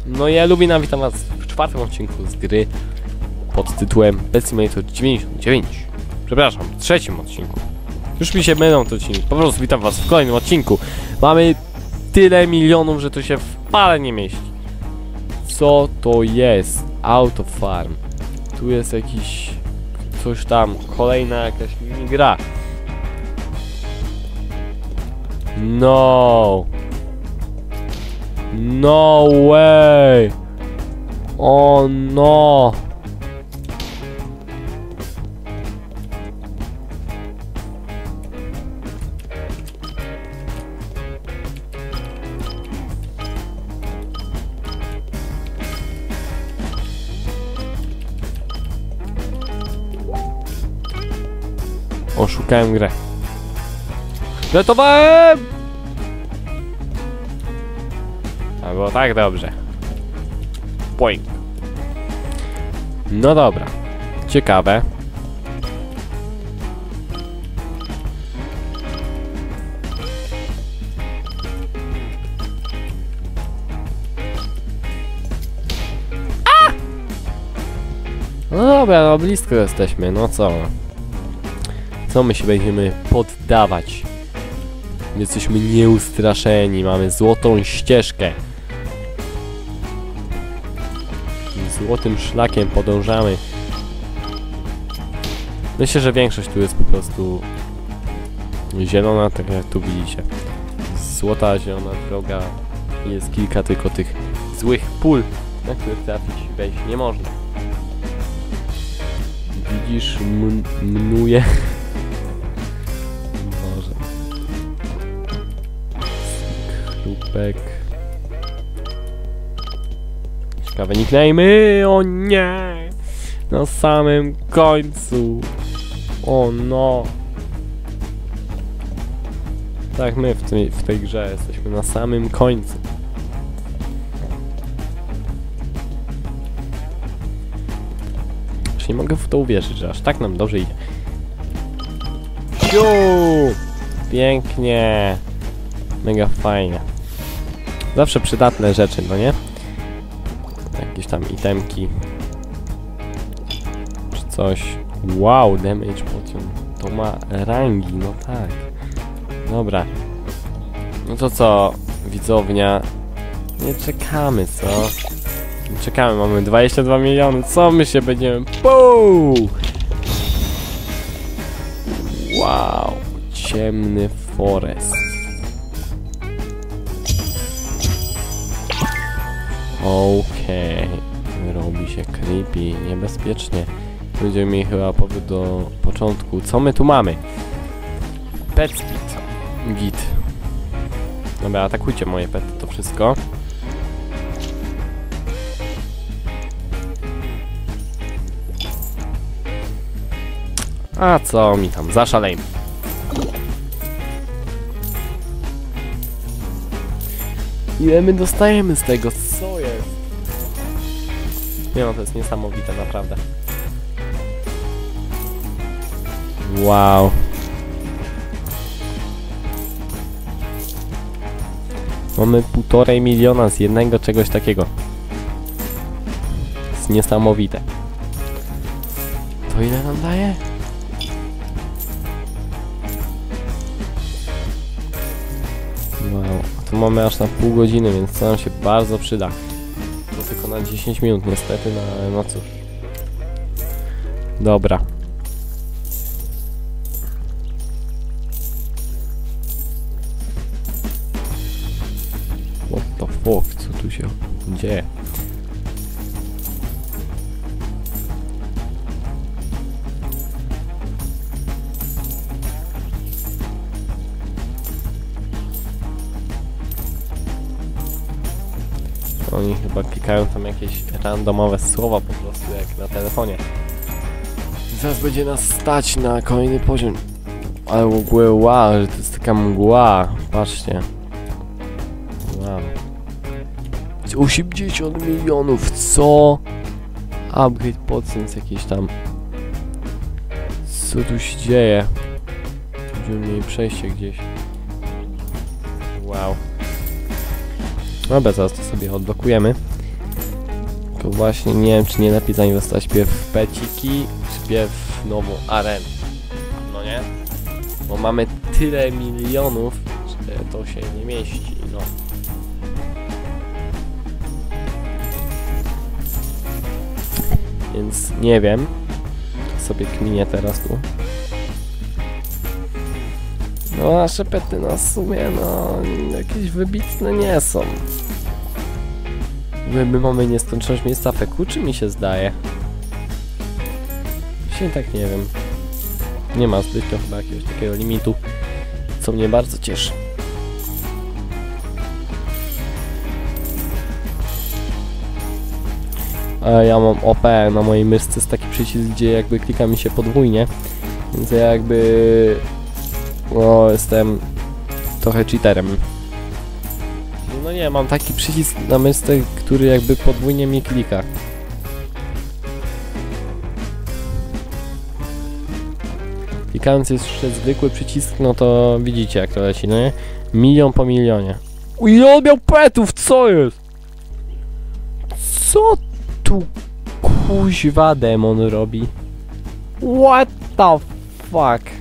No ja Lubina, witam was w czwartym odcinku z gry pod tytułem Pet Simulator 99. Przepraszam, w trzecim odcinku. Już mi się mylą te odcinki. Po prostu witam was w kolejnym odcinku. Mamy tyle milionów, że to się w pale nie mieści. Co to jest? Auto Farm. Tu jest jakiś... coś tam. Kolejna jakaś minigra. No. No way! O no! Oszukałem grę. Żartowałem! A było tak dobrze. Poink. No dobra. Ciekawe. A! No dobra, no blisko jesteśmy. No co? Co my się będziemy poddawać? Jesteśmy nieustraszeni. Mamy złotą ścieżkę. Złotym szlakiem podążamy. Myślę, że większość tu jest po prostu zielona, tak jak tu widzicie. Złota, zielona droga. Jest kilka tylko tych złych pól, na które trafić wejść nie można. Widzisz, mnuje. Może. Chrupek. Ciekawe nicknamy, o nie! Na samym końcu. O no. Tak, my w tej grze jesteśmy na samym końcu. Już nie mogę w to uwierzyć, że aż tak nam dobrze idzie. Siu! Pięknie. Mega fajnie. Zawsze przydatne rzeczy, no nie? Jakieś tam itemki. Czy coś. Wow, damage potion. To ma rangi, no tak. Dobra. No to co, widownia? Nie czekamy, co? Nie czekamy, mamy 22 miliony. Co my się będziemy... Puu! Wow. Ciemny forest. Okej. Robi się creepy, niebezpiecznie. Będziemy mieli chyba powrót do początku. Co my tu mamy? Pet git. Dobra, atakujcie moje pety, to wszystko. A co mi tam, zaszalejmy. Ile my dostajemy z tego? Co jest? Nie no, to jest niesamowite, naprawdę. Wow. Mamy 1,5 miliona z jednego czegoś takiego. To jest niesamowite. To ile nam daje? Wow. Tu mamy aż na pół godziny, więc to nam się bardzo przyda. To tylko na 10 minut niestety, no cóż. Dobra. What the fuck? Co tu się dzieje? Oni chyba klikają tam jakieś randomowe słowa po prostu jak na telefonie. Zaraz będzie nas stać na kolejny poziom. Ale w ogóle wow, że to jest taka mgła. Patrzcie. Wow. 80 milionów, co? Upgrade podstance jakieś tam. Co tu się dzieje? Będziemy mieli przejście gdzieś. Wow. Dobra, zaraz to sobie odblokujemy. Tylko właśnie nie wiem, czy nie lepiej zainwestować pierw w peciki, czy pierw w nową arenę. No nie? Bo mamy tyle milionów, że to się nie mieści, no. Więc nie wiem. Sobie kminię teraz tu. No nasze pety na sumie, no jakieś wybitne nie są. My mamy nieskończoność miejsca feku, czy mi się zdaje? Właśnie tak nie wiem. Nie ma zbytnio chyba jakiegoś takiego limitu, co mnie bardzo cieszy. A ja mam OP na mojej myszce, jest taki przycisk, gdzie jakby klika mi się podwójnie, więc ja jakby... No, jestem trochę cheaterem. No nie, mam taki przycisk na myszce, który jakby podwójnie mi klika. Klikając jeszcze zwykły przycisk, no to widzicie jak to leci, no nie? Milion po milionie. Ile on miał petów, co jest? Co tu kuźwa demon robi? What the fuck?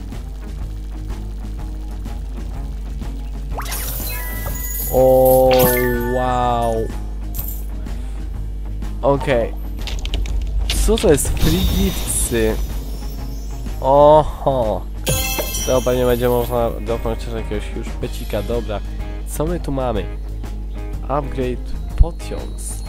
O, wow. Okej. Co to jest? Free giftsy. Oho. Dobra, nie będzie można dokonać jakiegoś już pecika. Dobra. Co my tu mamy? Upgrade potions.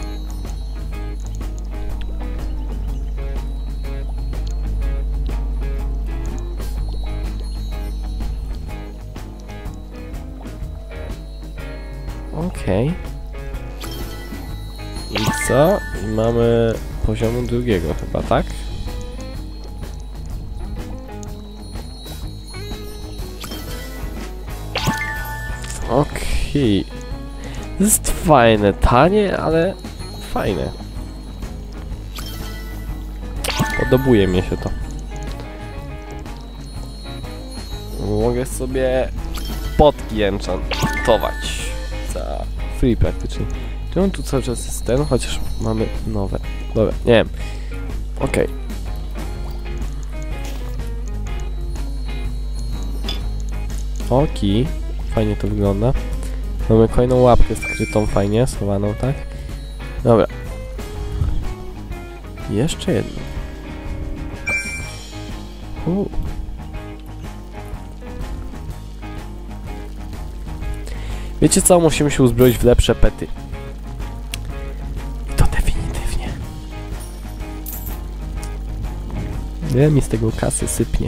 Okej. I co? I mamy poziomu drugiego chyba, tak? Okej. To jest fajne, tanie, ale fajne. Podobuje mi się to. Mogę sobie potki enchantować za free praktycznie. Czemu tu cały czas jest ten, chociaż mamy nowe. Dobra, nie wiem. Okej. Oki. Fajnie to wygląda. Mamy kolejną łapkę skrytą, fajnie, schowaną, tak? Dobra. Jeszcze jedno. Wiecie co? Musimy się uzbroić w lepsze pety. I to definitywnie. Ile mi z tego kasy sypnie?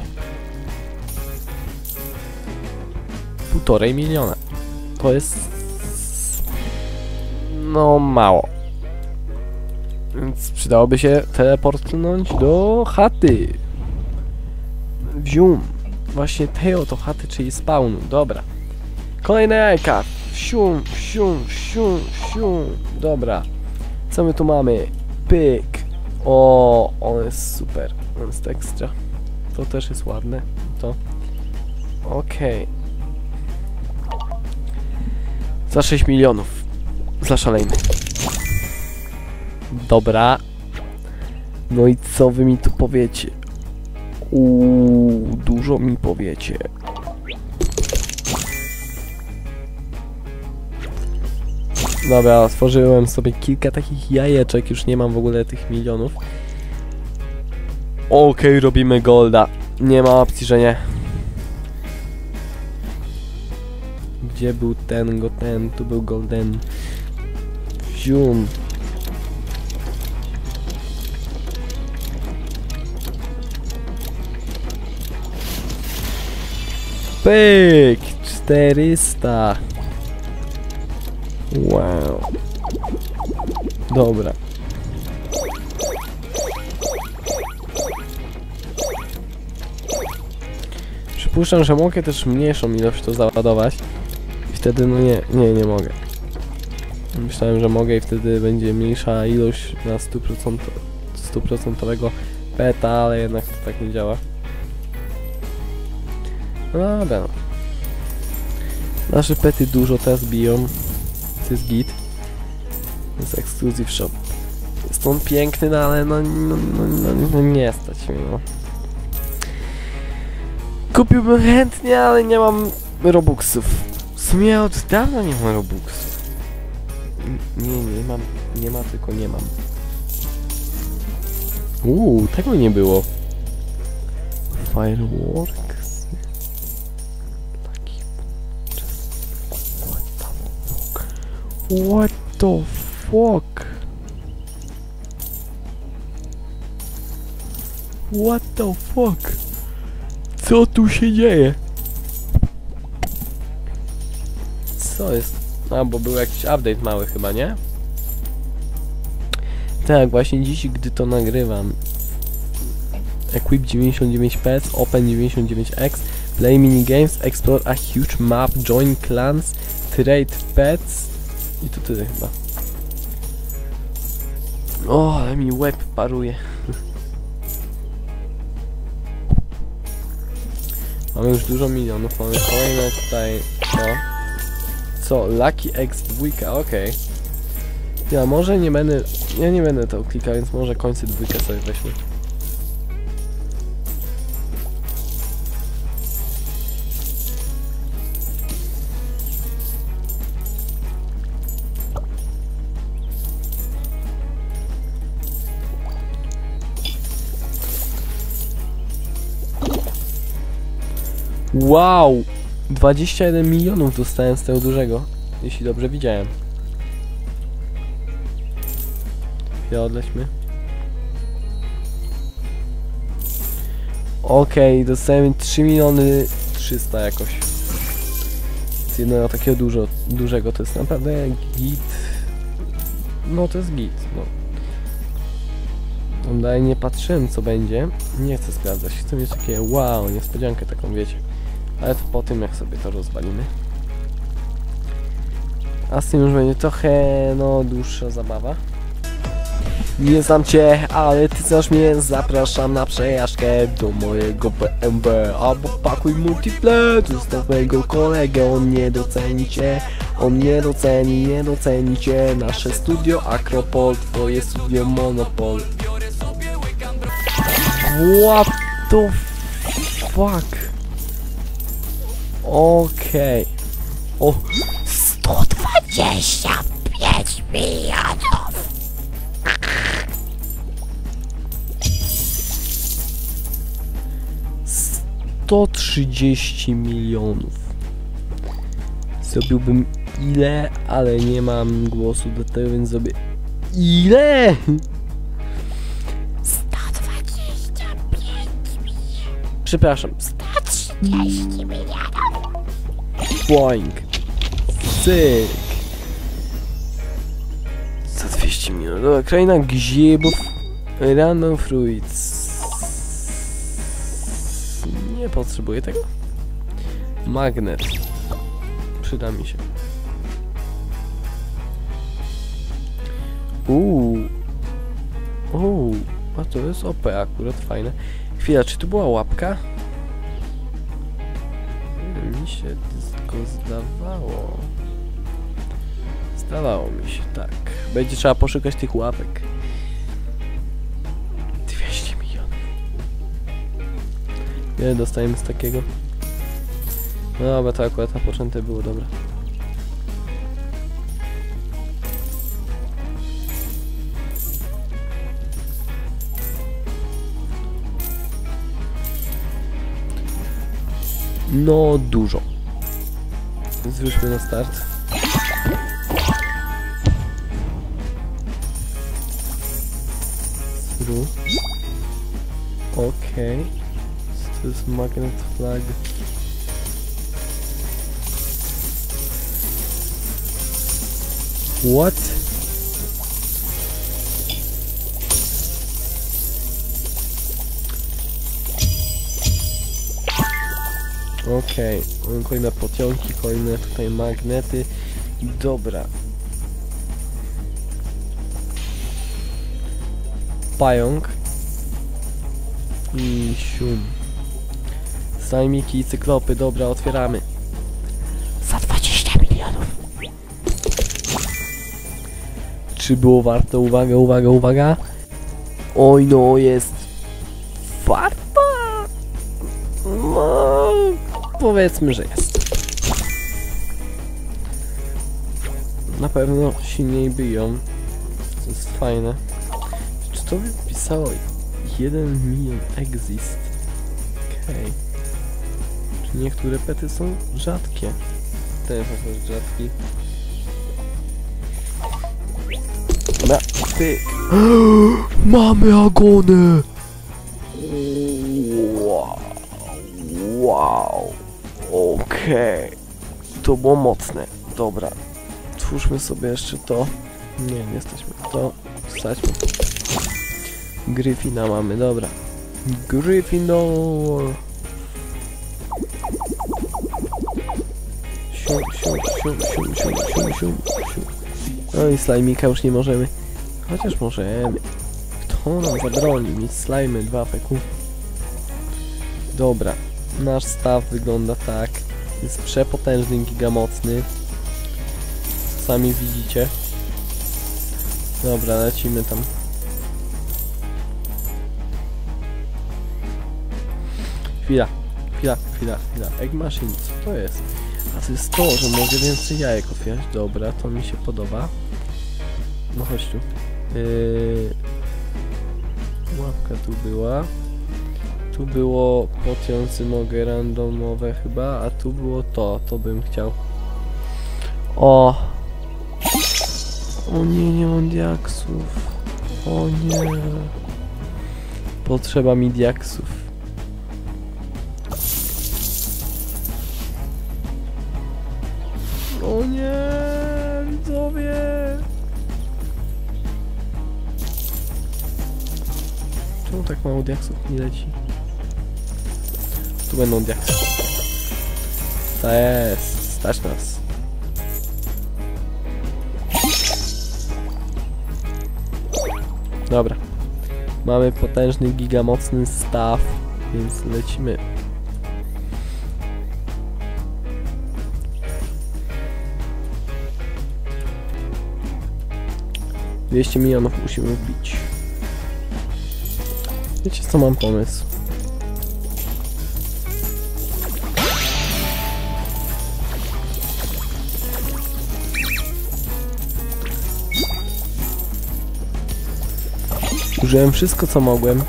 1,5 miliona. To jest... no mało. Więc przydałoby się teleportnąć do chaty. Wzium. Właśnie tej oto chaty, czyli spawnu. Dobra. Kolejne jajka. Wsium, wsium, wsium, wsium. Dobra. Co my tu mamy? Pyk. O, on jest super. On jest ekstra. To też jest ładne. To. Okej. Za 6 milionów. Zaszalejmy. Dobra. No i co wy mi tu powiecie? Dużo mi powiecie. Dobra, stworzyłem sobie kilka takich jajeczek, już nie mam w ogóle tych milionów. Okej, robimy golda. Nie ma opcji, że nie. Gdzie był ten, tu był golden. Zium. Pyk! 400. Wow. Dobra. Przypuszczam, że mogę też mniejszą ilość to załadować. I wtedy no nie mogę. Myślałem, że mogę i wtedy będzie mniejsza ilość na 100% peta, ale jednak to tak nie działa. No dobra. Nasze pety dużo teraz biją. To jest git. To jest exclusive shop. Jest on piękny, no ale no nie stać mnie, no. Kupiłbym chętnie, ale nie mam robuxów. W sumie od dawna nie mam robuxów. Nie ma, tylko nie mam. Tego nie było. Fireworks. What the fuck? What the fuck? Co tu się dzieje? Co jest? A, bo był jakiś update mały chyba, nie? Tak, właśnie dziś, gdy to nagrywam. Equip 99 pets, Open 99x, Play minigames, Explore a huge map, Join clans, Trade pets i to tyle chyba. O, ale mi łeb paruje. Mamy już dużo milionów, mamy kolejne tutaj... O. Co? Lucky X2, okej. Ja może nie będę... Ja nie będę to klikał, więc może końce dwójkę sobie weźmy. Wow! 21 milionów dostałem z tego dużego, jeśli dobrze widziałem. Ja odlećmy. Okej, dostałem 3 miliony 300 jakoś. Z jednego takiego dużego, to jest naprawdę git. No to jest git, no. Dalej nie patrzyłem co będzie. Nie chcę sprawdzać, chcę mieć takie wow, niespodziankę taką, wiecie. Ale to po tym jak sobie to rozwalimy. A z tym już będzie trochę, no, dłuższa zabawa. Nie znam cię, ale ty znasz mnie. Zapraszam na przejażdżkę do mojego BMW. Albo pakuj multiplayer, zostaw mojego kolegę. On nie doceni cię, on nie doceni cię. Nasze studio Akropol, twoje studio Monopol. What the fuck? Okej. O, 125 milionów. 130 milionów. Zrobiłbym ile, ale nie mam głosu do tego, więc zrobię ile? 125 milionów. Przepraszam, 130 milionów. Boing. Cyk. Za 200 milionów. Dobra, kraina gziebów. Random fruits. Nie potrzebuję tego. Magnet. Przyda mi się. A to jest OP akurat fajne. Chwila, czy tu była łapka? Mi się tylko zdawało. Zdawało mi się, tak. Będzie trzeba poszukać tych łapek. 200 milionów. Ile dostajemy z takiego? No dobra, to akurat na początek było dobre. No dużo. Zróbmy na start. Okej. To jest magnet flag. What? Okej, kolejne pociągi, kolejne tutaj magnety. Dobra. Pająk. I sium. Sajmiki i cyklopy, dobra, otwieramy. Za 20 milionów. Czy było warto? Uwaga, uwaga, uwaga. Oj, no jest warto. No, powiedzmy, że jest. Na pewno silniej biją. To jest fajne. Czy to wypisało 1 milion exist? Okej. Czy niektóre pety są rzadkie? Ten jest też rzadki. Dobra, pyk. Mamy agonę! Wow. Wow. Okej. To było mocne. Dobra. Twórzmy sobie jeszcze to. Nie jesteśmy. To wsadźmy. Gryfina mamy, dobra. Gryffindor. Siu. No i slajmika już nie możemy. Chociaż możemy. Kto nam zabroni mieć slajmy 2 feku? Dobra. Nasz staw wygląda tak. Jest przepotężny, gigamocny. Sami widzicie. Dobra, lecimy tam. Chwila. Egg Machine, co to jest? A to jest to, że mogę więcej jajek otwierać. Dobra, to mi się podoba. No chodź tu. Łapka tu była. Tu było potiący mogę randomowe chyba, a tu było to. To bym chciał. O nie, nie mam diaksów. O nie. Potrzeba mi diaksów. O nie, widzowie. Czemu tak mało diaksów nie leci? Tu będą diaksy. To jest, stać nas. Dobra. Mamy potężny, gigamocny staw, więc lecimy. $200 milionów musimy wbić. Wiecie co, mam pomysł. Użyłem wszystko co mogłem.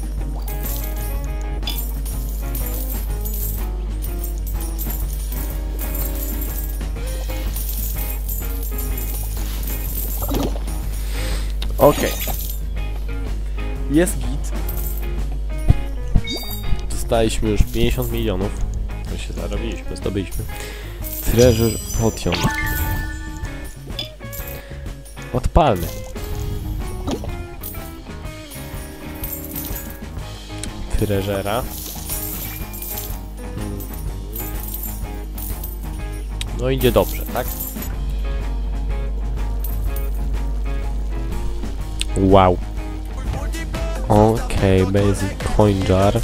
Okej. Jest git. Dostaliśmy już 50 milionów. To się zarobiliśmy, zdobyliśmy. Treasure Potion. Odpalmy. Treasura. No idzie dobrze, tak? Wow. Okej, basic coin jar.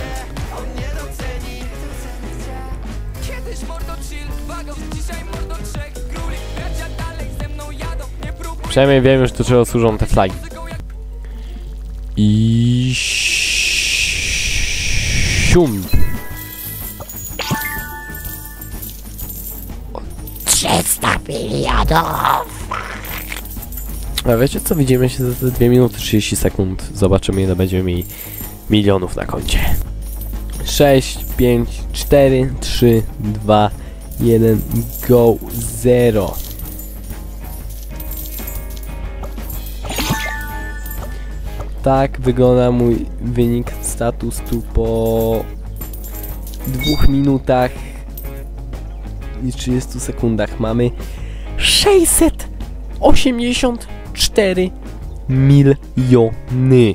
Przynajmniej wiem już do czego służą te flagi. I sium. 300 milionów! A wiecie co? Widzimy się za te 2 minuty 30 sekund. Zobaczymy ile będziemy mieli milionów na koncie. 6, 5, 4, 3, 2, 1, go, 0. Tak wygląda mój wynik status tu po 2 minutach i 30 sekundach. Mamy 684 miliony.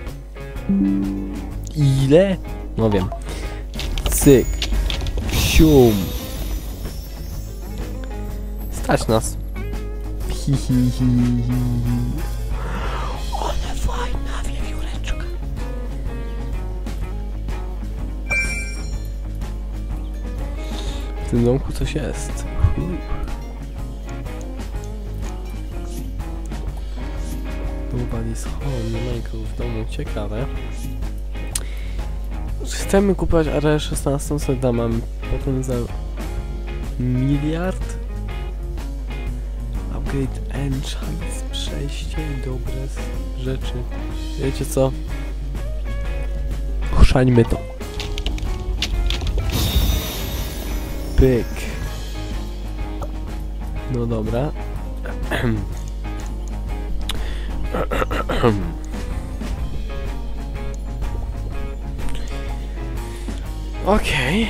Ile? No wiem. Cyk. Sium. Stać nas. Ale fajna wiewióreczka. W tym domku coś jest. Nobody's home, nie ma nikogo w domu, ciekawe. Chcemy kupować areę 16, co mamy potem za miliard. Upgrade enchant, przejście, dobre rzeczy. Wiecie co? Ochrzańmy to. Pyk. No dobra. Okej.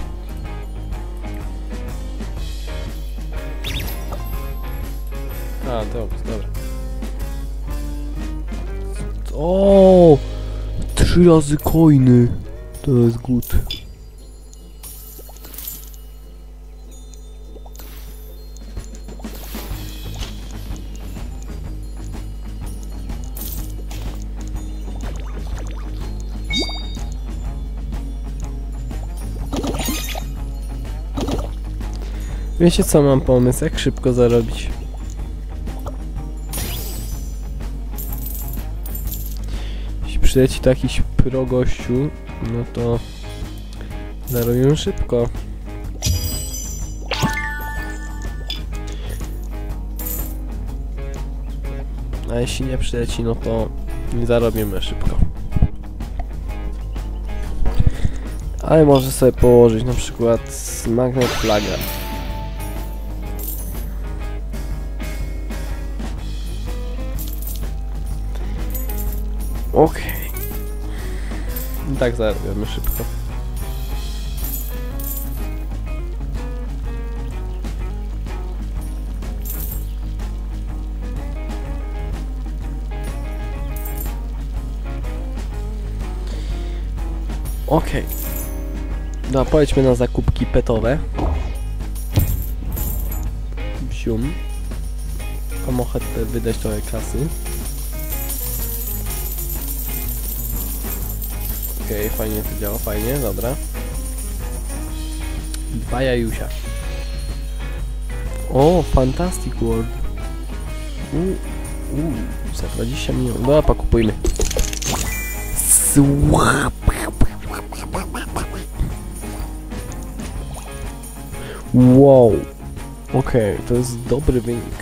A, dobrze, dobra. O, 3 razy coiny. To jest good. Wiecie co, mam pomysł, jak szybko zarobić. Jeśli przyleci to jakiś pro gościu, no to zarobimy szybko. A jeśli nie przyleci, no to nie zarobimy szybko. Ale może sobie położyć na przykład magnet flaga. Okej. I tak zarobimy szybko. Okej. No, pojedźmy na zakupki petowe. Wsium. Mam ochotę wydać trochę kasy. Okej, fajnie to działa, fajnie, dobra. 2 jajusia. O, Fantastic World. Za 20 milionów. Dobra, pokupujmy. Wow. Okej, to jest dobry wynik.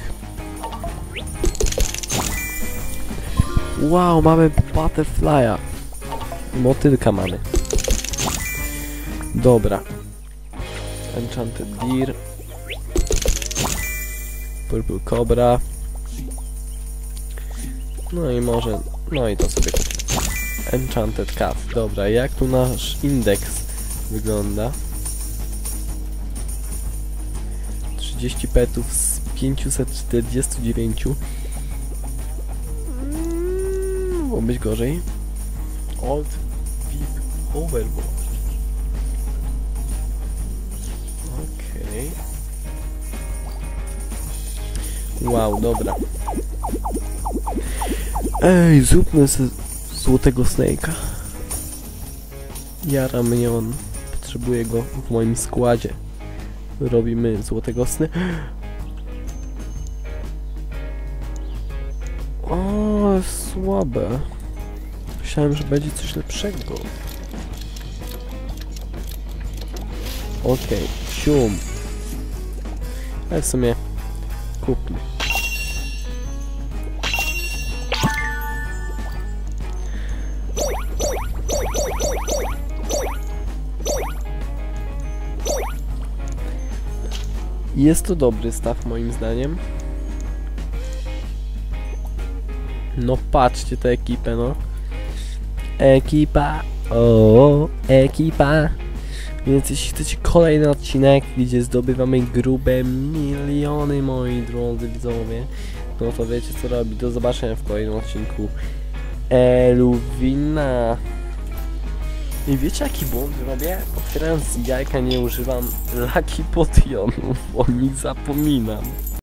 Wow, mamy Butterfly'a. Motylka mamy. Dobra. Enchanted Deer. Purple Cobra. No i może... No i to sobie kupimy. Enchanted Cat. Dobra, jak tu nasz indeks wygląda? 30 petów z 549. Mogło być gorzej. Old VIP Overboard. Okej. Wow, dobra. Ej, zróbmy sobie złotego Snake'a. Jara mnie on. Potrzebuję go w moim składzie. Robimy złotego Snake'a. O, słabe. Myślałem, że będzie coś lepszego. Okej, sium. Ale w sumie kupmy. Jest to dobry staw moim zdaniem. No patrzcie tę ekipę, no. Ekipa, o, ekipa. Więc jeśli chcecie kolejny odcinek, gdzie zdobywamy grube miliony, moi drodzy widzowie, no to wiecie co robić. Do zobaczenia w kolejnym odcinku Eluwina. I wiecie jaki błąd robię? Otwierając jajka nie używam Lucky Potionów, o nich zapominam.